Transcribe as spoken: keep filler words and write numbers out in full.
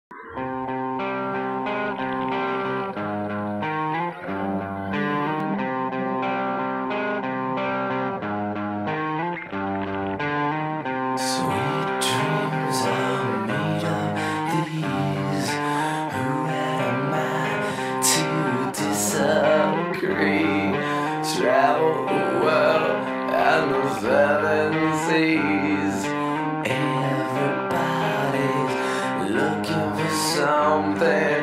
Sweet dreams are made of these. Who am I to disagree? Travel the world and the seven seas. Everybody's looking for something